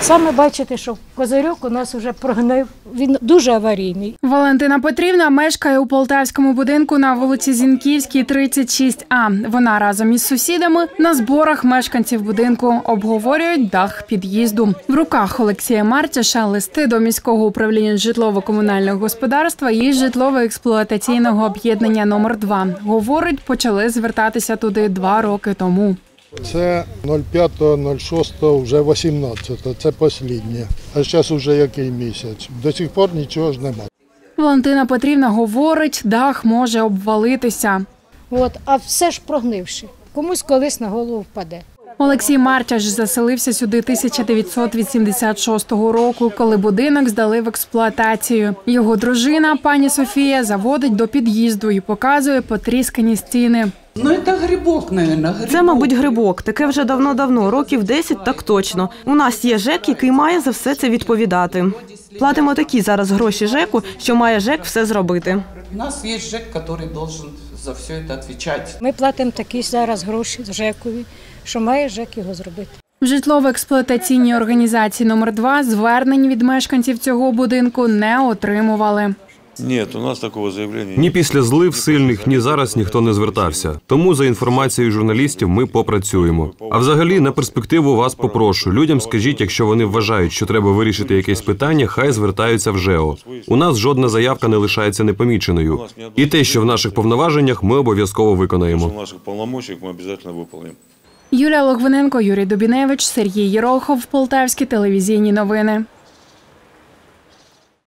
Саме бачите, що козирьок у нас вже прогнив, він дуже аварійний. Валентина Петрівна мешкає у полтавському будинку на вулиці Зінківській, 36А. Вона разом із сусідами на зборах мешканців будинку обговорюють дах під'їзду. В руках Олексія Мартяша листи до міського управління житлово-комунального господарства і житлово-експлуатаційного об'єднання номер 2. Говорить, почали звертатися туди 2 роки тому. Це 05.06, вже 18, це останнє. А зараз вже який місяць. До сих пор нічого ж немає. Валентина Петрівна говорить, дах може обвалитися. А все ж прогнивши. Комусь колись на голову впаде. Олексій Мартяш заселився сюди 1986 року, коли будинок здали в експлуатацію. Його дружина, пані Софія, заводить до під'їзду і показує потріскані стіни. Це грибок, мабуть. Це, мабуть, грибок. Таке вже давно-давно, років 10 так точно. У нас є ЖЕК, який має за все це відповідати. Платимо такі зараз гроші ЖЕКу, що має ЖЕК все зробити. У нас є ЖЕК, який має за все це відповідати. Ми платимо такі зараз гроші ЖЕКові, що має ЖЕК його зробити. В житлово-експлуатаційній організації номер 2 звернень від мешканців цього будинку не отримували. Ні, у нас такого заявлення. Ні після злив сильних, ні зараз ніхто не звертався. Тому за інформацією журналістів ми попрацюємо. А взагалі, на перспективу вас попрошу. Людям скажіть, якщо вони вважають, що треба вирішити якесь питання, хай звертаються в ЖЕО. У нас жодна заявка не лишається непоміченою. І те, що в наших повноваженнях, ми обов'язково виконаємо. В наших повноваженнях ми обов'язково виконаємо. Юлія Логвиненко, Юрій Дубіневич, Сергій Єрохов, Полтавські телевізійні новини.